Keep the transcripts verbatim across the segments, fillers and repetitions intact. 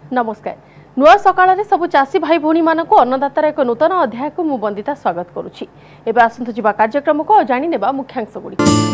नमस्कार नुआ सकाळ सबु चाषी भाई भौणी मानक अन्नदातार एक नूतन अध्याय को मु बंदिता स्वागत करुछि। एबे आसंतु जिबा कार्यक्रम को जानि नेबा मुख्यांश गुडी।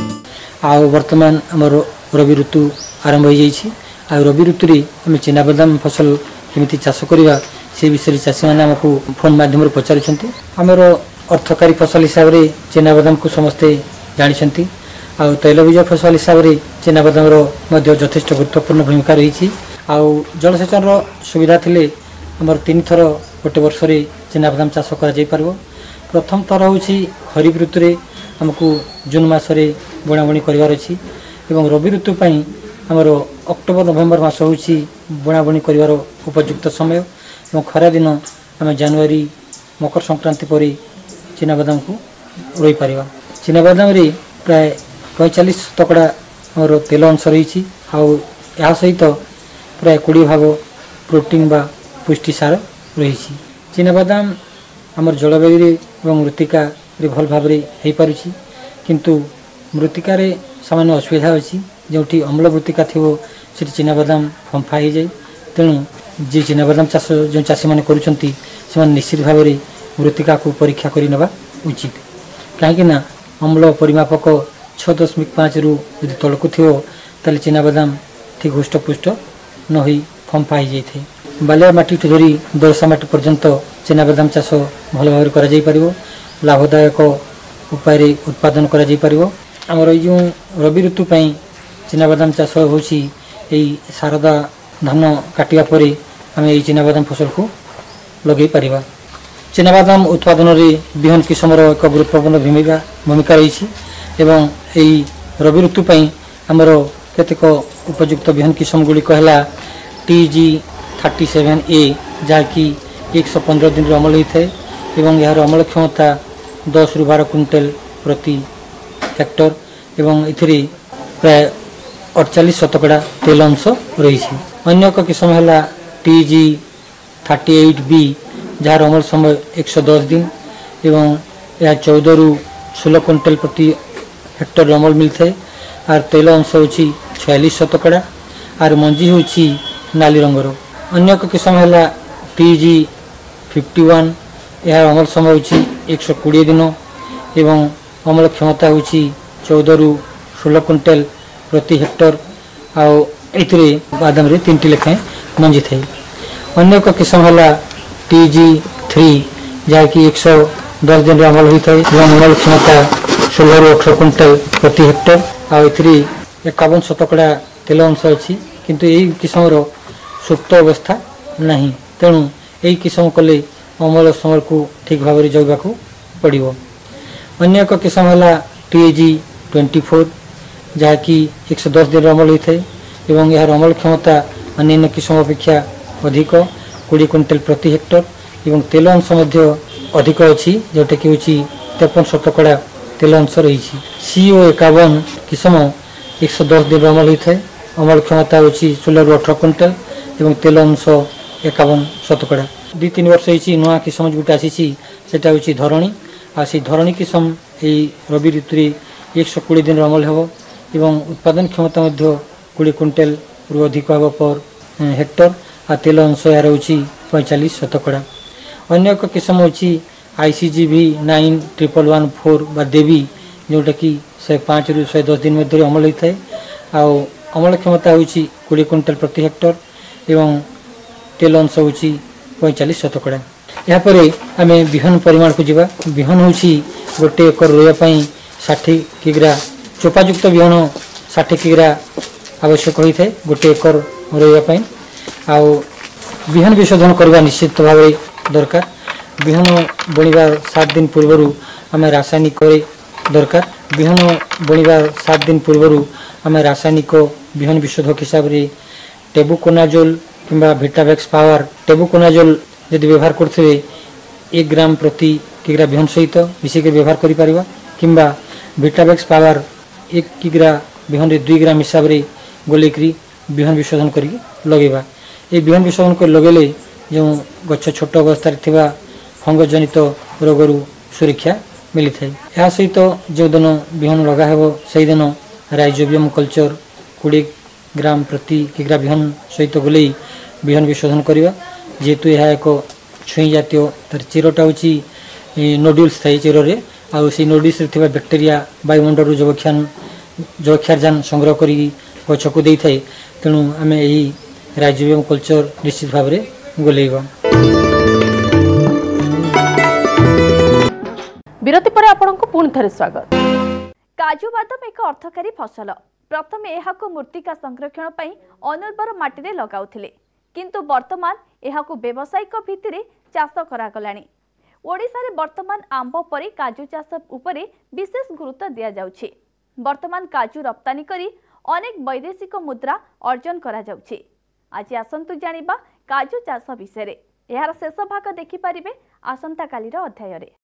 आ वर्तमान हमर रबी ऋतु आरंभ हो जाइछि। आ रबी ऋतु रे हम चिना बादाम फसल केमिति चाष करिवा से विषय चाषी माने हमकु फोन माध्यम रे पचारुछंती। हमर अर्थकारी फसल हिसाब रे चिना बादाम को समस्ते जानिछंती। आ तैलबीज फसल हिसाब रे चिना बादाम रो मध्ये यथेष्ट गुरुत्वपूर्ण भूमिका रहिछि। आउ जलसेचन सुविधा थिले हमर तीन थर गोटे वर्ष रे चिना बादाम चाष करा जाय परबो। प्रथम थर होछि खरीफ ऋतु रे हमकु जून मास रे बुणाबुणी करिवार अछि एवं रबी ऋतु पई हमर अक्टोबर नवेम्बर मास होछि बुणाबुणी करिवार उपयुक्त समय एवं खरा दिन हम जनवरी मकर संक्रांति परे चिना बादाम को रोई परिबा। चिना बादाम रे प्राय पैंतालीस तकड़ा हमर तेल अंश रही। आउ या सहित प्राय कोड़ी भाग प्रोटीन बा पुष्टि सार रही। चिना बादाम आमर जलवायु एवं मृत्तिका रे भल भाव रे हेई पारुछि किंतु मृत्तिका रे सामान्य असुविधा अछि। जोठी अम्ल मृत्तिका थिबो सेठी चिना बादाम फंफा हो जाए। तेणु जे चिना बादाम चाष जो चाषी माने करूछंती से निश्चित भाव रे मृत्तिका को परीक्षा करि नबा उचित। काहेकि ना अम्ल परिमापक छह दशमिक पाँच रु यदि तलकु थिबो ताले चिना बादाम ठीक हुष्टपुष्ट न होई फंफा हो जाए। बालिया माटी धरी दरसा माटी पर्यंत चिना बादाम चाष भल भाव करा जाई परिबो। लाभदायक उपाय रे उत्पादन करा जाई परिबो। हमर ए जो रबी ऋतु पई चिना बादाम चाष होछि एई शारदा धान काटिया परे हम एई चिना बादाम फसल को लगे परिबा। चिना बादाम उत्पादन रे बिहन किस्मर एक गुरुत्वपूर्ण भूमिका भूमिका रही एवं एई रबी ऋतु पई हमर केतेक उपयुक्त बिहन किस्म गुड़ी कहला T G thirty seven A जहाँकि एक सौ पंद्रह दिन अमल होता है एवं यार अमल क्षमता दस रु बारह कुंटल प्रति हेक्टर एवं इथिरे प्राय अड़चालीस शतकड़ा तेल अंश रही। अन्य एक किस्म है T G thirty eight B जार अमल समय एक सौ दस दिन एवं यह चौदह रु सोलह कुंटल प्रति हेक्टर अमल मिलता है। आर तेल अंश होची छियालीस शतकड़ा आर मंजी होची नाली रंगर। अन्य एक किस्म है टी जी फिफ्टी वन यह अमल समय होची एक सौ कोड़े दिन एवं अमल क्षमता होची चौदह रु सोलह कुंटल प्रति हेक्टर। आउ एथिरे बादाम रे तीन टी लेखाएं मंजी थे। अन्य एक किस्म है टी जी थ्री जहाँकि एक सौ दस दिन अमल होता है एवं अमल क्षमता सोलह रु अठारह कुंटल प्रति हेक्टर। आउ एथिरे एकावन शतकड़ा तेल अंश अच्छी किंतु यही किस्म सुप्त अवस्था नहीं। तेणु यही किस्म कले अमल समय को ठीक भाव में जगवा को पड़ो। अन्य एक किस्म है टी जी ट्वेंटी फोर जहाँकि एक सौ दस दिन अमल होता है एवं यार अमल क्षमता अन्य किस्म अपेक्षा अधिक कोड़े कुंटल प्रति हेक्टर एवं तेल अंश अधिक अच्छी जोटा कि हूँ तेपन शतकड़ा तेल अंश रही। सी ओ एकावन किस्म एक सौ दस दिन अमल होता है अमल क्षमता होची सोलह रु अठारह कुंटल एवं तेल अंश एकावन शतकड़ा। दुई तीन वर्ष होती नुआ किस्म गोटे आसी धरणी आ सी धरणी किस्म यही रबी ऋतु एक सौ कोड़े दिन अमल हो एवं उत्पादन क्षमता कोड़े कुंटल रु अधिक हम पर हेक्टर आ तेल अंश यार होची पैंतालीस शतकड़ा। अन्य एक किस्म होची आई सी जी भी नाइन ट्रिपल वन फोर बा देवी जोटा कि शहे पाँच रु शहे दस दिन मध्य अमल होता है। आउ अमल क्षमता होची कोड़े कुंटल प्रति हेक्टर एवं तेल अंश होची पैंतालीस शतकड़ा। यापर आम बिहन परिमाण को जीवा। बिहन होची गोटे एकर रोयापाई षाठी किग्रा चोपायुक्त बिहन षाठी किग्रा आवश्यक होता है गोटे एकर रोयापाई। आउ बिहन विशोधन करवा निश्चित भाव दरकार। बिहन बुणिबार सात दिन पूर्वर आम रासायनिक दरकार। बिहन बुणिबार सात दिन पूर्वर आम रासायनिक बिहन विशोधक हिसाब से टेबुकोनाजोल किंबा विटावेक्स पावर टेबुकोनाजोल यदि व्यवहार करते एक ग्राम प्रति किग्रा बिहन सहित मिसिक व्यवहार करि परिबा किंबा विटावेक्स पावर एक किग्रा बिहन रे दुई ग्राम हिसाब से गोलेकरी बिहन विशोधन करी लगेबा। ये बिहन विशोधन कर लगेले जो गछ छोट अवस्था थिबा फंगस जनित रोगरू सुरक्षा मिली थाए। यह सहित जो दिन बिहन लगा हेबो सही दिन राइजोबियम कल्चर कोड़े ग्राम प्रति किग्रा बिहन सहित गोले विहन भी शोधन करवा जेहेतु यह एक छुई जातीय तार चेरटा हूँ नोड्यूल्स थाई चेर में आउ से नोड्यूल्स बैक्टेरिया वायुमंडल जबक्षान जबक्षारजान संग्रह कर गछ को दे थाए तेणु आम यही राइजोबियम कल्चर निश्चित भाव में गोलेबा। विरति पर आपनको पुणी थे स्वागत। काजू बादाम एक अर्थकारी फसल। प्रथमे एहाको मृत्तिका संरक्षण पई अनुर्वर माटी लगाउथिले किंतु वर्तमान एहाको व्यावसायिक भित्तिरे चाष करागलानी। ओडिशा रे वर्तमान आंब परी काजू चाष उपरे विशेष गुरुत्व दिया जाउछि। वर्तमान काजू रप्तानी करी अनेक वैदेशिक मुद्रा अर्जन करा जाउछि। आज आसंतु जानिबा काजू चाष विषय। एहार शेष भाग देखि परिबे आसंता कालीर अध्याय रे।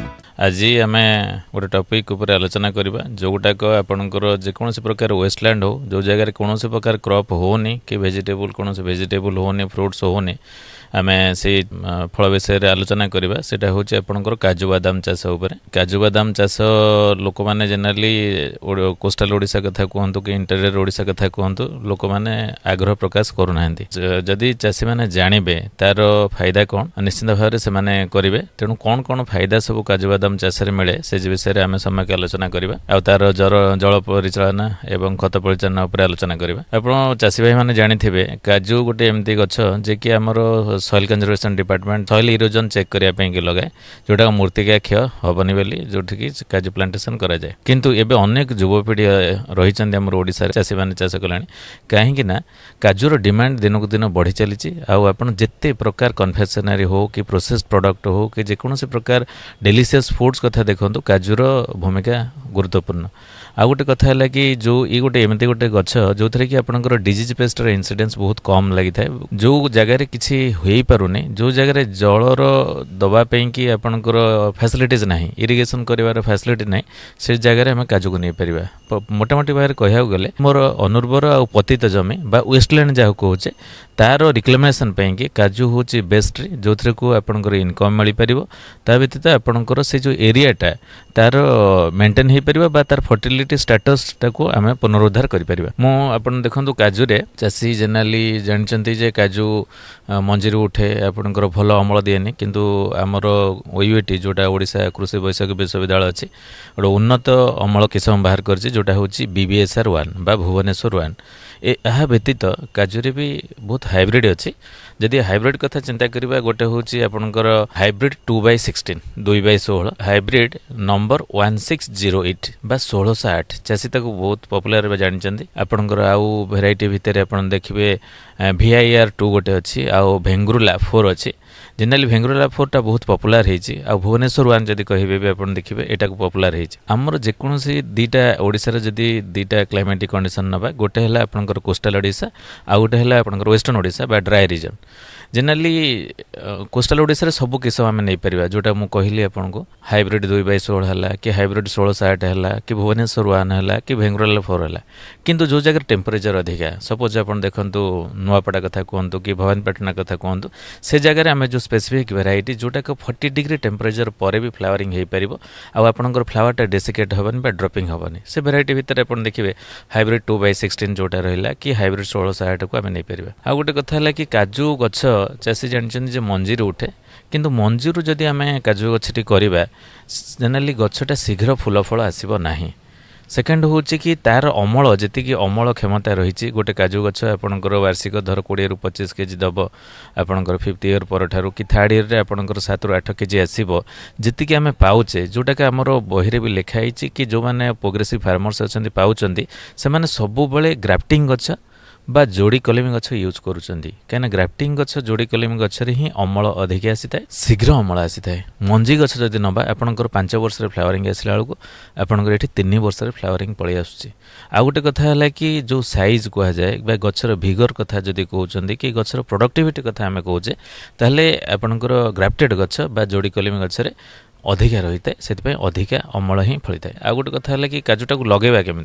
आज आम गोटे टॉपिक उपर आलोचना करवा जोटाक आपंकर जेकोसी प्रकार वेस्टलैंड हो जो जगह कौन प्रकार क्रॉप होनी कि वेजिटेबल कौन वेजिटेबल होनी फ्रुट्स होनी आम से फल विषय आलोचना करवा सेटा हूँ आपंकर काजू बादाम चाष उपर। काजू बादाम चाष लोक मैंने जेनेराली कोस्टाल ओडिशा कथा कहतु कि इंटेरियर ओडिशा कथा कहतु लोक मैंने आग्रह प्रकाश करूना। जदि चाषी मैंने जानवे तार फायदा कौन निश्चित भाव से करेंगे तेणु कौन कौन फायदा सब काजू बादाम चाष मिले से विषय आम समय आलोचना करवा आ तार जल जल परिचालना एवं खत परिचालना उपर आलोचना करवा। आप चाषी भाई मैंने जानी काजू गोटे एमती गछ जे कि आमर soil conservation department soil erosion check करने लगे जोटा मूर्तिका क्षय हेनी बोली जो काजू प्लांटेशन कराए किंतु एबे अनेक युवपीढ़ी रही ओडिशा चाषी मैंने चाष कला कहीं काजूर डिमांड दिन को दिन बढ़ी चली आप जिते प्रकार कन्फेक्शनरी हो कि प्रोसेस प्रोडक्ट हो कि जेकोसी प्रकार डेलीशियस फूड्स कथा देखो काजूर भूमिका गुरुत्वपूर्ण। आ गोटे कथा है कि जो ये गोटे एमती गोटे गछ जो थे कि आपंकर डिजीज पेस्टर इनसीडेंस बहुत कम लगी था जो जगार किसी हो पारुनी जो जगार जलर दवाई कि आपंकर फैसिलिटीज ना इरिगेशन कर फैसिलिटी ना से जगह आम काजू को नहीं पार मोटामोटी भाव में कहू गले मोर अनुर्वर आ पतित जमी बा वेस्टलैंड जहाँ कहे तार रिक्लेमेशन कि काजू हूँ बेस्ट जो थे को आपंकर इनकम मिल पार ता व्यतीत आपंकर से जो एरियाटा तार मेंटेन हो पार बा तार फर्टिलिटी स्टेटस टाको आम पुनरुद्धार कर मुझे देखो काजू रे चाषी जेनेराली जानते जे काजू मंजी उठे आपंकर भल अमल दिएनि किंतु आमर ओयूएटी जोटा ओडिशा कृषि वैषयिक विश्वविद्यालय अच्छी गोटे उन्नत अमल किसम बाहर कर जोटा हूँ बीबीएसआर वन बा भुवनेश्वर वन यह व्यतीत काजूरे भी बहुत हाइब्रिड अच्छी जदि हाइब्रिड कथा चिंता करवा गोटे हूँ आपंकर हाइब्रिड टू बै सिक्सटीन दुई बै षोह hybrid number one six zero eight बा षोलश आठ चाषी तक बहुत पपुलार जानते आपंकर आउ भेराइटी भितर आप देखिए भिआईआर टू गोटे अच्छी आउ भेंगुरुला फोर अच्छी जेनेराली भेंगुरुला फोरटा बहुत पपुलार होती आ भुवनेश्वर वन जब कहे भी आप देखिए यहाँ को पपुलार होती आमर जेकोसी दुईटा ओडिशार जदि दुईटा क्लाइमेटिक कंडीशन नवा गोटे है आपंकर कोस्टाल ओडिशा आ गोटे है आपंकर वेस्टर्न ओडिशा बा dry region generally coastal Odisha सब किसम आम नहीं पार जोटा मुझे कहली आपको हाइब्रिड दुई बै षोह है कि हाइब्रिड षोलश आठ है कि भुवनेश्वर वन है कि भेंगुराला फोर है किंतु जो जगह टेम्परेचर अधिका सपोज आप देखो नुआपड़ा कथा कहतु कि भवानीपाटना कथा कहतु से जगह आम जो स्पेसिफिक वेराइटी जोटा को फोर्टी डिग्री टेम्परेचर पर भी फ्लावरिंग हो पार आपंकर फ्लावरटा डेसिकेट हेनी बा ड्रपिंग हेनी से वेराइटी भितर आप देखिए हाइब्रिड टू बै सिक्सटीन जोटा रहा कि हाइब्रिड षोलश आठ को आम नहीं पार। आ गोटे कथा है कि काजू गछ चाषी जानते मंजी उठे किंतु मंजी जदि आम काजू गछटी करवा जेनेराली गछटा शीघ्र फूल फल आसब ना। सेकेंड हूँ कि तार अमल जी अमल क्षमता रही गोटे काजू गछ आपंकर वार्षिक धर कोड़े रु पचीस केजी दब आपंकर फिफ्थ इयर पर ठारू कि थर्ड इयर रे आपंकर सात रु आठ केजी आसब जी आम पाउचे जोटा कि आमर बही भी लिखाई कि जो मैंने प्रोग्रेसिव फार्मर्स अच्छा पाँच से सबु ग्राफ्टिंग गछ बा जोड़ी कलमी गछ यूज करुँच कहीं ग्राफ्टिंग गछ जोड़ी कलमी गछरे ही अमल अधिक आसी था शीघ्र अमल आसी था। मंजी गछ जदि नवा आपंकर पांच वर्ष फ्लावरिंग आसला बेलू आपंकर ये तीन वर्ष फ्लावरिंग पलि आसुची। आ गोटे कथा है कि जो साइज कहुए बा गछर भिगर कथा जदि कहते कि गछर प्रोडक्टिविटी कथा आम कहे ताहले आपंकर ग्राफ्टेड गछ बा जोड़ी कलमी गछरे अधिका रही है से अधिका अमल ही फली था। आ गोटे कथा है कि काजूटा को लगेवा केमिति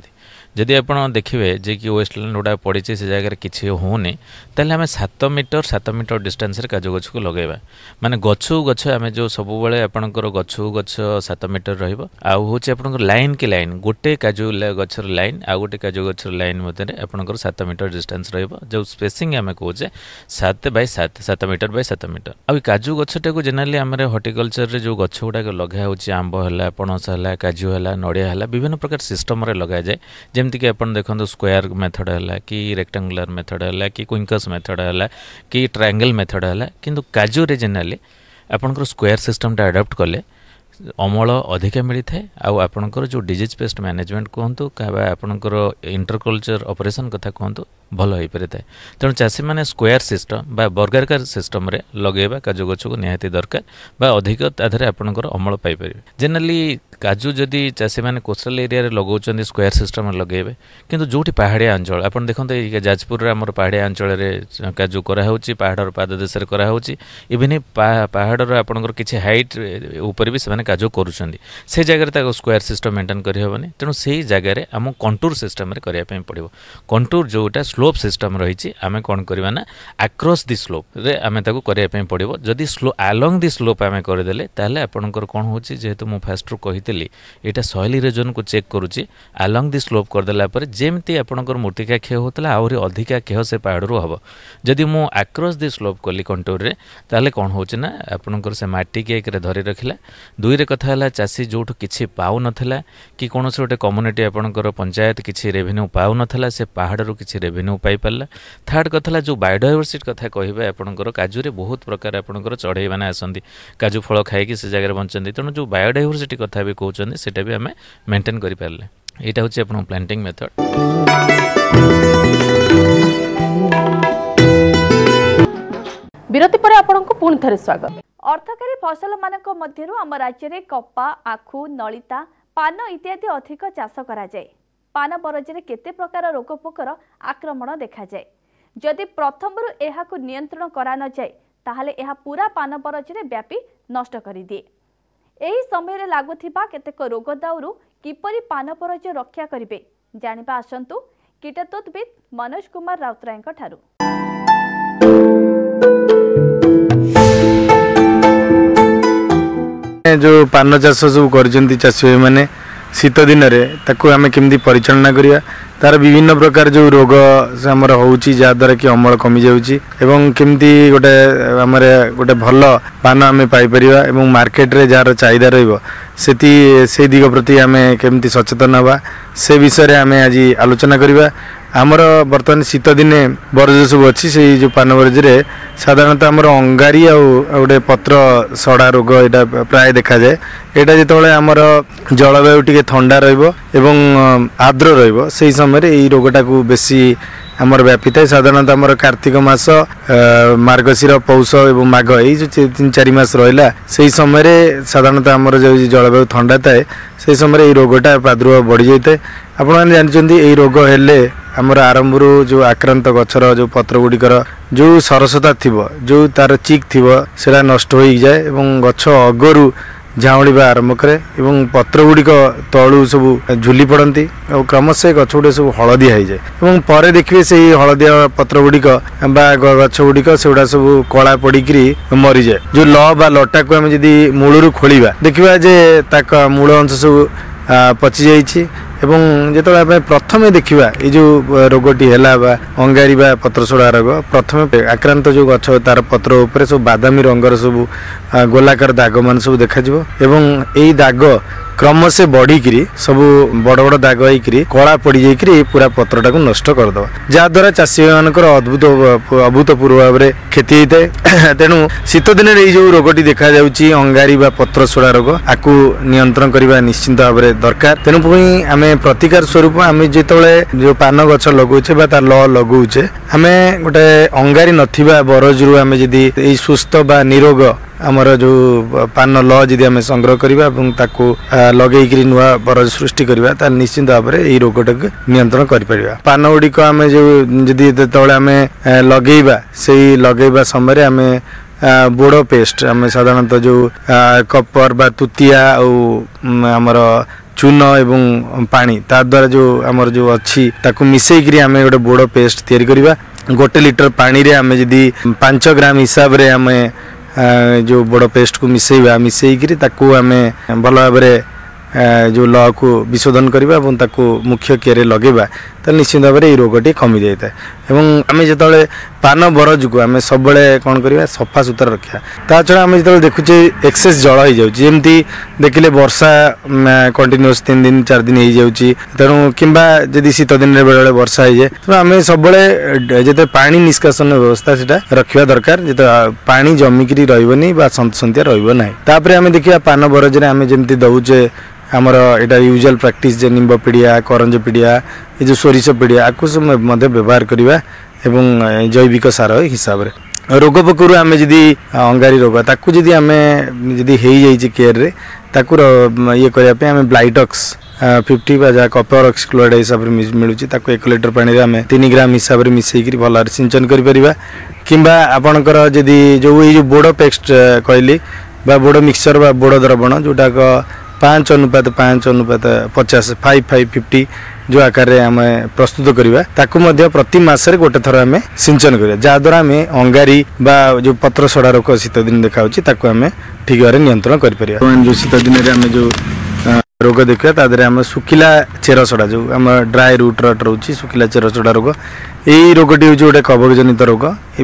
जदि आप देखिए जे कि वेस्टलैंड गुड़ा पड़ी से जगह किसी होनी तेल आम सात मीटर सात मीटर डिस्टेंस काजू गछ को लगेगा माने गछु गछ आम जो सब बेले आपंकर गछु गछ सात मीटर रहा लाइन की लाइन गोटे काजू गछर लाइन आ गोटे काजू गछर लाइन मध्य आपंकर सात मीटर डिस्टेंस जो स्पेसिंग आम कहे सात बै सात सात मीटर बै सात मीटर आ काजू गछटा को जेनराली आम हर्टिकल्चर रे जो गछ गुड़ाक लगा होची आंब है पणस है काजू है नड़िया है विभिन्न प्रकार सिस्टम रे लगा जाए जमती कि आप देखो स्क्वायर मेथड है कि रेक्टांगुलर मेथड है कि क्विंकस मेथड है कि ट्रायंगल मेथड है किंतु काजू रे जेनराली आपनकर स्क्वायर सिस्टमटा अडॉप्ट कले अमल अधिका मिलता है आपणकर जो डिजीज पेस्ट मैनेजमेंट कहतु आपणकर इंटरकल्चर ऑपरेशन कथा कहतु भल हो पारे था तेणु चाषी मैंने स्क्वायर सिस्टम बा बर्गाकार सिस्टम रे लगेबा काजू गछ को निहाती दरकार बा अधिक ताधरे आपणकर अमल पाई परिबे जनरली काजू जदि चाषी मैंने कोस्टल एरिया रे लगौछन स्क्वायर सिस्टम लगेबे किंतु जोटी पहाड़िया अंचल आपन देखते जाजपुर रे हमर पहाड़िया अंचल रे काजू करा होची पहाड़ पाददेश रे करा होची इवन पहाड़ रे आपणकर किछि हाइट ऊपर भी से काजू करूछन से जगह रे स्क्वायर सिस्टम मेंटेन करि हेबनी तेणु से जगह रे हम कंटूर सिस्टम रे करिया पय पड़िबो कंटूर जोटा स्लोप सिस्टम रही आम कौन करवा ना आक्रॉस दि स्लोप रे आम ताको करने पड़ो जदि स्लो आलंग दि स्लोप आम करदे ताले आपणकर कौन हो जेहेतु मु फास्ट कही यहाँ सॉइल इरोजन को चेक करुच्ची आलंग दि स्लोप करदेला जमती आपणकर मूर्तिका क्षय होता आहरी अधिका क्षय से पहाड़ हम जदि मु आक्रॉस दि स्लोप कली कंटूर रे ताले कौन हो ना आपणकर से माटी के एक धरी रखिला दुई रे कथा है चाषी जोठु किछि पाउ नथिला कि कौन से गोटे कम्युनिटी आपणकर पंचायत किछि रेवेन्यू पाउ नथिला से पहाड़ रू किछि रेवेन्यू पाई पारला थर्ड कथा जो बायोडाइवर्सिटी कथा कहबे आपणकर काजू रे बहुत प्रकार आपणकर चढ़ई माने आसंती काजू फल खाई से जगह बंचंती तेणु जो बायोडाइवर्सिटी कथा भी कहउछन सेटा भी आमे मेंटेन करि पारले एटा होछि आपन प्लांटिंग मेथड। विरति पर आपनको पुणी थरे स्वागत। अर्थकारी फसल मानक मध्यरु आम राज्य रे कपा आखु नलिता पान इत्यादि अधिक चाष करा जाय पान बरजरे केते प्रकार रोग पोकर आक्रमण देखा जाए जदि प्रथमरु एहाकु नियंत्रण करा न जाए ताहाले एहा पूरा पान बरजरे व्यापी नष्ट करि दिए एही समय रे लागुथिबा केतेक रोग दाउरु किपरि पान बरज रक्षा करिवे जानिबा आसंतु कीटतत्वविद मनोज कुमार राउतरायଙ୍କ ठारू। जो पान चाष सब कर चाषी मैंने शीत दिन में आम केमती परिचालना करिया तार विभिन्न प्रकार जो रोग आमर होउची जहाद्वारा कि अमल कमी जाउची एवं केमती गोटे आमर गोटे भल पान आम पाइपर एवं मार्केट रे जार चाहिदा रहिबो सेति से दिग प्रति आम केमती सचेतन हवा से विषय आम आज आलोचना करिबा। आमर बर्तमान शीत दिने बरज सब अच्छी से जो पान बरज साधारणतः आमर अंगारी आ गोटे पत्र सड़ा रोग यहाँ प्राय देखा जाए यहाँ जो आमर जलवायु टी ठंडा रही आर्द्र रही समय यही रोगटा को बेसी आमर व्यापी थाए साधारणतः आमर कार्तिक मास मार्गशीर पौष और माघ यही जो तीन चार मास रहा से समय साधारणतः आमर जो जलवायु ठंडा थाए से समय यही रोगटा प्रादुर्भाव बढ़ी जाए आपण मैंने जानते यही रोग हेले आमर आरंभ जो आक्रांत गछर जो पत्र गुड़िकर जो सरसता थी जो तार चिक थी से नष्ट हो जाए एवं गछ अगरू झाऊँवा आरंभ करे एवं पत्र गुड़िक तलू सब झुली पड़ती और क्रमशः गछ गुड़े सब हलदिया हो जाए एवं पर देखिए से हलदिया पत्र गुड़िक गछ गुड़िक से गुड़ा सब कला पड़ी मरी जाए जो ल बा लटा को आम जदि मूलू खोलिबा देखिबा जे ताका मूल अंश सब पचि जाइछि एवं जो प्रथम देखा ये जो रोगटी है अंगारी बा पत्रसड़ा रोग प्रथम आक्रांत जो गछ तार पत्र उपर सब बादामी रंगर सब गोलाकार दाग मान सब देखा एवं यही दाग क्रमशः बढ़ी सब बड़ बड़ दाग होकर कला पड़ जाए पूरा पत्रटा को नष्ट करदे जहाद्वारा चाषी मानकर अद्भुत अभूतपूर्व भाव में क्षति होता है। तेणु शीत दिन ये जो रोगटी देखा जाउची अंगारी बा पत्र सोड़ा रोग आपको नियंत्रण करने निश्चिंत भाव में दरकार। तेणु पुणी आम प्रतिकार स्वरूप आम जिते जो पान गछ लगौचे बा तार ल लगौचे आम गोटे अंगारी नथिबा बरजरू आम जदि सुस्थ बा निरोग आमर जो पान ल जदि आम संग्रह करवा लगे नुआ बरज सृष्टि करवा निश्चिंत भाव में यही रोगटा नियंत्रण कर पान गुड़िक आम जो जदि आम लगेबा से लगेबा समय आम बोड़ो पेस्ट आम साधारणतः जो कपर बा तुतिया आमर चून एवं पानी ता द्वारा जो आमर जो अच्छी ताकू मिसेकरी आम गोटे बोड़ पेस्ट तैयारी करवा गोटे लिटर पानी रे आम जदि पांच ग्राम हिसाब रे आम जो बोड़ पेस्ट को मिसेवा मिसेकरी ताकू आम भल भाव जो लॉ को विशोधन करवा मुख्य केरे लगेगा तो निश्चित भाव में रोगटी कमी जाए एवं आम जो पान बरज को आम सब कौन करवा सफा सुतरा रखा ता छड़ा आम जो देखुचे एक्सेस जल हो जाती देखिले वर्षा कंटिन्यूअस तीन दिन चार दिन हो जाऊँगी तेणु किंबा जदि शीत दिन बेले बेले वर्षा हो जाए तो आम सब जो पानी निष्कासन व्यवस्था से रखा दरकार जो पानी जमिकी रही सन्तसंतिया रहा तापर आम देखिए पान बरज आम जमी दौचे आमर एटा यूजुअल प्रैक्टिस जे निम्ब पीड़िया करंज पीड़िया ये जो सोरिष पीड़िया आपको सब व्यवहार करवा एवं जैविक सार हिसाब रे रोग पकड़ आम जदि अंगारी रोग ताकू जदि आम जदि हो जाइए केयर रे ताकू ये करने आम ब्लाइटक्स फिफ्टी जहाँ कपर ऑक्सीक्लोराइड हिसाब से मिलूँ ताकू एक लिटर पानी रे आम तीन ग्राम हिसाब से मिसेक भल सिंचन करें किंबा आपणकर जदि जो ये जो बोड़ पेस्ट कहली बोड़ मिक्सचर बा बोड़ द्रवण जोटाक पाँच अनुपात पाँच अनुपात पचास फाइव फाइव फिफ्टी जो आकार आम प्रस्तुत करवा ताकू प्रति मसरे गोटे थर आम सिंचन करवा जहाद्वारा आम अंगारी बा जो पत्र सड़ा रोग शीत दिन देखा आम ठीक भाव नियंत्रण कर जो शीत दिन आम जो रोग देखा तादे आम सुखिला चेर सड़ा जो आम ड्राए रूट रट रोचे सुखिला चेर सड़ा रोग यही रोगटी हूँ गोटे कवक जनित रोग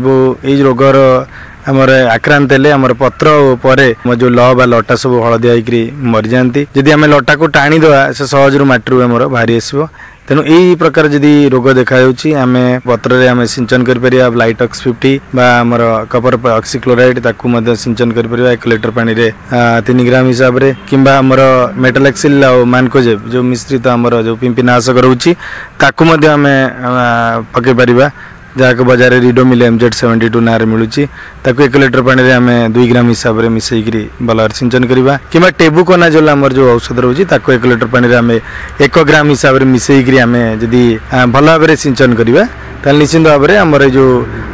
ये रोगर आमर आक्रांत हेले आमर पत्र परे जो ल बा लटा सब हलदिया होकरी मरी जाती जदि आम लटा को टाणी देवा से सहज मटी आमर बाहरी आसो तेणु यही प्रकार जदि रोग देखा आम पत्र आम सिंचन कर ब्लाइटक्स फिफ्टी बा आमर कपर ऑक्सीक्लोराइड ताकू सिंचन कर एक लिटर पानी रे तीन ग्राम हिसाब रे किंबा आमर मेटालेक्सिल आ मानकोजेब जो मिश्रित आमर जो पिंपीनाशक रोचे ताकू आम पकई पारिबा जहाँ बाजार रिडोमिल एमजेड सेवेंटी टू ना मिलूँ ताकू एक लिटर पानी रे आम दुई ग्राम हिसाब से मिसेकरी भल सिंचन करवा कि टेबुकोनाजोल आमर जो औषध रोचे ताकू एक लिटर पानी रे आम एक ग्राम हिसाब से मिसेकरी आम जदि भल भाव में सिंचन करवा ताल निश्चित भाव में आमर जो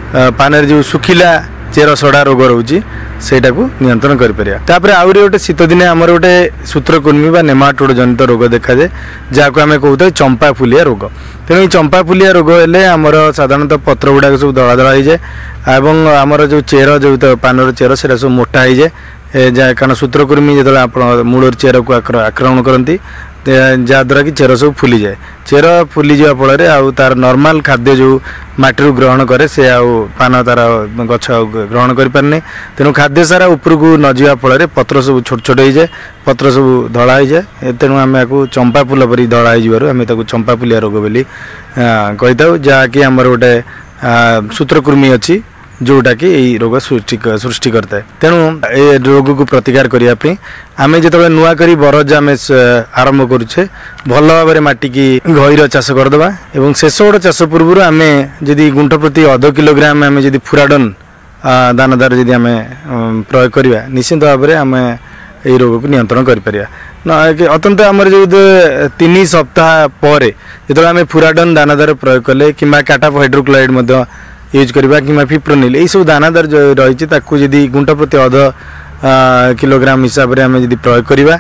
पान जो सुखिला चेर सड़ा रोग रोचे सेटा को नियंत्रण कर आउरी गोटे शीत दिने आमर गोटे सूत्रकुर्मी बा नेमाटोड जनित रोग देखा जाए जहाँ को आम कहते हैं चंपा फुलिया रोग तेणु चंपा फुलिया रोग हेले आमर साधारणतः पत्र गुड़ाक सब दला दला हो जाए और आमर जो चेर जो पानर चेर से सब मोटा हो जाए कारण सूत्रकुर्मी जो आप मूल चेर को आक्रमण करती जहाद्वारा कि चेर सब फुली जाए चेर फुली जा फल आउ तार नॉर्मल खाद्य जो माटी ग्रहण करे से आउ पान तार गछ ग्रहण कर पारने तेणु खाद्य सारा ऊपर को न जा फल पत्र सब छोट छोट हो जाए पत्र सब धला हो जाए तेणु आम या चंपा फुल परी धला हो चंपा फुलिया रोग बोली कही था जहाँकि आमर गोटे सूत्रकुर्मी अच्छी जोटा कि यही रोग सृष्टि सृष्टि करता है तेणु ए रोग को प्रतिकार करने आम जो नुआ कर बरज आम आरंभ करुचे भल भाव में माटी की गहीर चाष करदे और शेष गोटे चाष पूर्व आम जदि गुंठ प्रति अध किलोग्राम आम जदि फुराडन दानादार जदि आम प्रयोग करवा निश्चित भाव में आम यही रोग को नियंत्रण कर अत्यंत आमर जो तीन सप्ताह पर जो आम फुराडन दानादार प्रयोग कले कि काटाप हाइड्रोक्लोराइड यूज करवा कि फिप्रोनिल यही सब दानादार जो रही जदि गुंठ प्रति अध किलोग्राम हिसाब से आम जदि प्रयोग करवा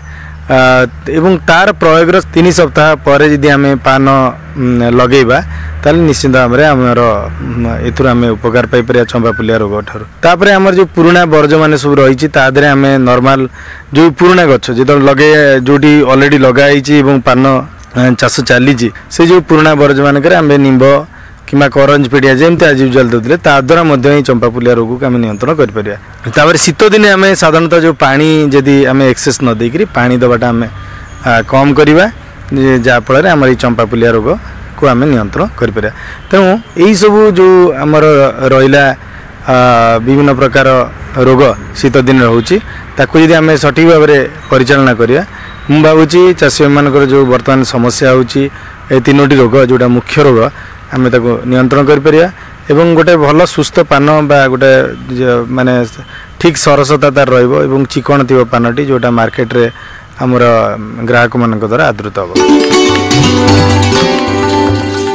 एवं तार प्रयोग तीन सप्ताह पर जदि आम पान लगेबा ताल निश्चित भाव में आमर एथुर आम उपकार पाई चंपा फुलिया रोग ठार तापर आमर जो पुराना बर्ज मान सब रही तादे आम नॉर्मल जो पुराना गछ जो लगे जोटी ऑलरेडी लगाई पान चाष चली से जो पुराना बर्ज मानक आम निम्ब कि करंज पीड़िया जमी आज यूजुआल देते द्वारा ही चंपा फुलिया रोग को आम नियंत्रण कर शीत दिन आम साधारणतः जो पानी जदि आम एक्सेस न देकरी पानी दबाटा आम कम करवा जहाँफल आम ये चंपा फुलिया रोग को आम नियंत्रण कर तेणु यही सब जो आमर रहा विभिन्न प्रकार रोग शीत दिन रोचे ताकू जदि आम सठिक भाव में परिचालना करवा मु भावुची चाषी मानकर जो बर्तमान समस्या होची ए तीनोटी रोग जोटा मुख्य रोग आम ताको नियंत्रण कर गोटे भल सुस्थ पान बा गोटे माने ठीक सरसता तार रही चिकण थी पानटी जोटा मार्केट रे आमर ग्राहक मान द्वारा आदृत हम।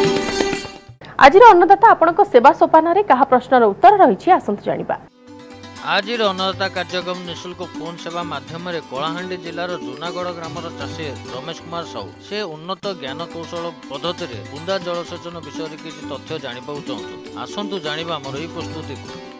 आज अन्नदाता आपण सेवा सोपान क्या प्रश्नर उत्तर रही आसतु जानिबा। आज अन्नदाता कार्यक्रम निःशुल्क फोन सेवा माध्यम कलाहांडी जिलार जूनागढ़ ग्रामर चाषी रमेश कुमार साहू से उन्नत ज्ञान कौशल पद्धति बुंदा जलसेचन विषय में किसी तथ्य जाना चाहते आसतु जाना मोर यही प्रस्तुति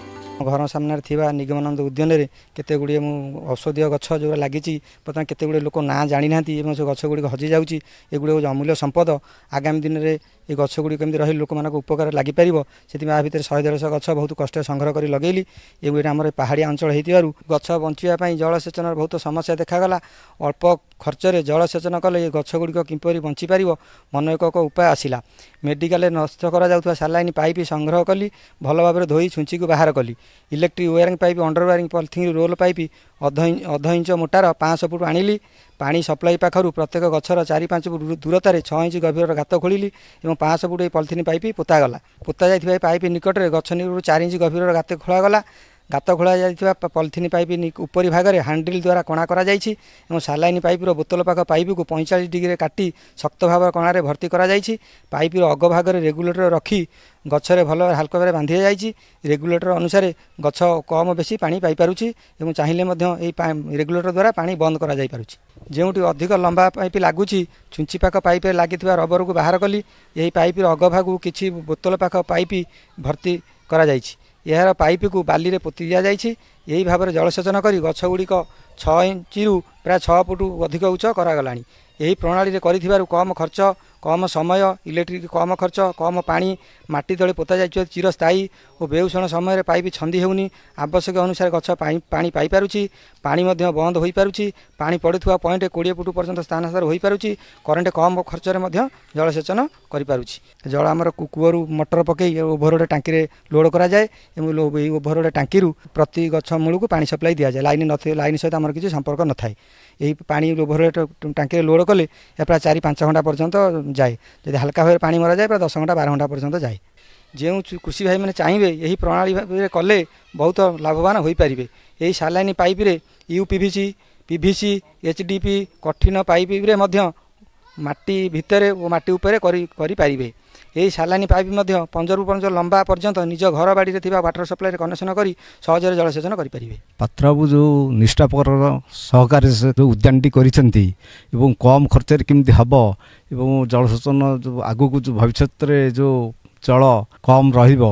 घर सामने थिबा निगमानंद उद्यान रे केते गुड़िए मु औषधीय गछ जो लगी बर्तमान केते गुड़िए लोक ना जानी ना से गछ गुड़ी हजि जाऊँगी एगुड़ी अमूल्य संपद आगामी दिन में ये गछ गुड़ी कमी रही लोक मान उपकार लगिपर से भितर शहे देश गछ बहुत कष्ट संग्रह कर लगेली ये आम पहाड़िया अंचल हो गछ बचाई जलसेचन बहुत समस्या देखागला अल्प खर्च जलसेचन कले ये गछ गुड़िक किपरि बंचीपर मन एक उपाय आसला मेडिकल नष्ट करा सालाइन पाइप संग्रह कली भल भाव धोई छुंची को बाहर कली electric wiring pipe under wiring polythene roll pipe अध अध इंच मोटार पाँच फुट आनिली पानी सप्लाई पाखर प्रत्येक गछर चारि पाँच फुट दूरतार छः इंच गभीर गात खोली और पाँच फुट पॉलिथिन पाइप पोतागला पोता जाइथिबा पाइप निकट में गछ निकट चार इंच गभीर गात खोलागला गात खोल जाइथिबा पॉलिथिन पाइप उपरी भाग में हांडिल द्वारा कणा करा जाइछि एवं सालाइन पाइपर बोतल पाख पाइप को पैंतालीस डिग्री काटी शक्त भाव कणारे भर्ती करा जाइछि पाइपर अग भाग में रेगुलेटर रखी गछरे भल हाल्का भाव बांधि जाइछि रेगुलेटर अनुसार गछ कम बेसी पानी पाई पारुछि एवं चाहिए रेगुलेटर द्वारा पानी बंद करा जाई पारुछि जोटी अधिक लंबा पाइप लगुच छुंची पाख पाइप लगी रबर को बाहर कली यही पाइप अग भाग किसी बोतल पाख पाइप भर्ती करा जाइछि यार पाइप को बाली रे पोती दिया जाइछि यही भाव में जलसेचन करी गछ गुड़िक छः इंचु प्राय छः फुट अधिक उच्च करागलानी यही प्रणाली रे करिथिबारु कम खर्च कम समय इलेक्ट्रिक कम खर्च कम पानी माटी तले पोता जाइछि चिरस्थायी और बेउषण समय पाइप छंदी हेउनी आवश्यक अनुसार गछ पानी पाई पारुछि पानी मध्य बंद होई पारुछि पानी पड़ुथुवा पॉइंट बीस फुट पर्यंत स्थान स्थान होई पारुछि करंट कम खर्च रे मध्य जलसेचन करि पारुछि जल आमर कुकुवरु मोटर पकई ओभरलोड टांकी रे लोड करा जाए एवं ओभरलोड टांकी रु प्रति गछ मूल को पानी सप्लाई दिया जाए लाइन न लाइन सहित आमर किसी संपर्क न थाए यही पानी ओभरलोड टांकी लोड कले या प्राय चारि पाँच घंटा पर्यंत जाए जब हल्का भाव पानी मरा जाए प्राय दस घंटा बारह घंटा पर्यंत जाए जो कृषि भाई मैंने चाहिए यही प्रणाली भाव कले बहुत लाभवान हो पारे यही सालाइन पाइप रे यू पीवीसी पीवीसी एचडीपी कठिन पाइप रे मध्य माटी भितर और माटी उपरे करी करी पारिबे यही सालानी पाइप मध्य पंजर पंजर लंबा पर्यंत निज घर बाड़ी रे थिबा वाटर सप्लाई रे कनेक्शन करी सहजरे जलसेचन करि परिबे पात्रबाबू जो निष्ठापर सहकारी जो उद्यानटी करिसेंती एवं कम खर्च रे किमति हबो एवं जलसेचन जो आगु को जो भविष्यत रे जो जल कम रहिबो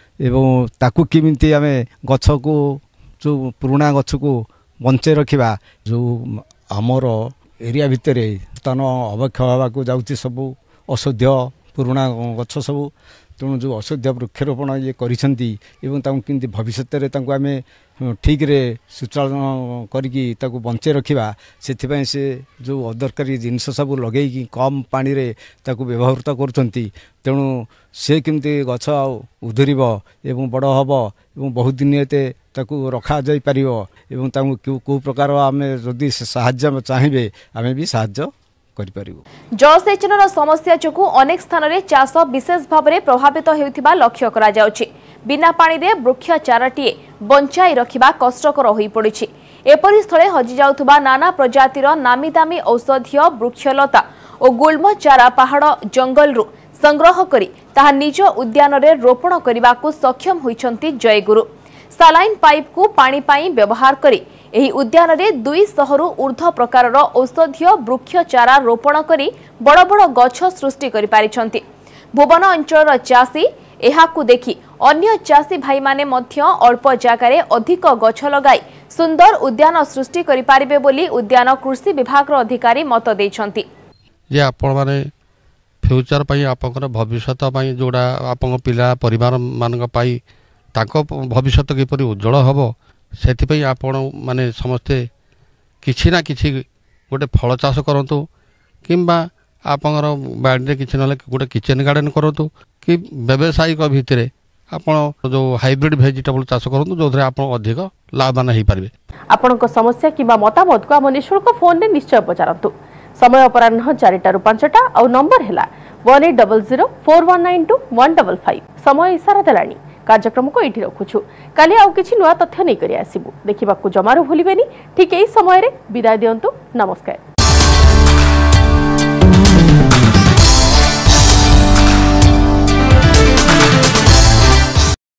एवं ताकू किमति आमे गछ को जो पुराना गछ को बंचे रखिबा जो हमर एरिया भितर स्थान अवक्षय होगा जाऊँगी सब औषधीय पुराना गछ सब तेणु जो औषधीय वृक्षरोपण ये करें भविष्य आम ठीक रे सुचालन करके बंचे रखा से से जो अदरकारी जिनस सब लगे कम पानी रे ताकू व्यवहृत करुँच तेणु से केमती गछ उधर एवं बड़ हम एवं बहुत दिन एते ताकू रखा जाई परिवो एवं ताकू को प्रकार आम जदि साहाय्य चाहिए आम भी साहाय्य जलसेचन समस्या जो अनेक स्थान में चाष विशेष भाव में प्रभावित होता लक्ष्य करा जाउछि। बिना पानी दे वृक्ष चाराटीए बंचाई रखिबा कष्टकर होई पड़िछि। एपरि स्थले हजि जाउथुबा नाना प्रजातिर नामी दामी औषधीय वृक्षलता और गुल्म चारा पहाड़ जंगलरू संग्रह करी ताहा निज उद्यान रे रोपण करने सक्षम होइछन्ति जयगुरु। सालाइन पाइप को पानी पाई व्यवहार करी एही उद्यान रे दुई शहरु ऊर्ध्व प्रकारर औषधीय वृक्ष चारा रोपण करी बड़ बड़ गछ सृष्टि करि पारिछन्ति। भुवन अंचलर चाषी एहाकु देखि अन्य चाषी भाई माने मध्य अल्प जागारे अधिक गछ लगाई सुंदर उद्यान सृष्टि करि पारिबे बोली उद्यान कृषि विभाग अधिकारी मत दैछन्ति। जे आपण माने फ्यूचर पई आपनकर भविष्यत पई जोडा आपन पिला परिवार मानक पई ताको भविष्यत किपरि उज्जवल हबो से आपण माने समस्ते किछि ना किछि गोटे फल चाष करतु किंबा आपनर बाड़ी किछि नले गोटे किचन गार्डन करतु कि व्यावसायिक भितर आपण जो हाइब्रिड वेजिटेबल चाष करतु जो आपण अधिक लाभवान हो पारे। आपनक समस्या किंबा मतामत को आम निःशुल्क फोन रे निश्चय पचारतु। समय अपराह्न चारिटा रु पांचटा और नंबर हैला one eight double zero four one nine two one double five. समय इशारा देलानी कार्यक्रम को ये रखुछु काली आउ किछि नुआ तथ्य नहीं करी आसीबु देखिबा को जमारू भूलिबेनी ठीक एही समय रे विदाय दियंतु। नमस्कार।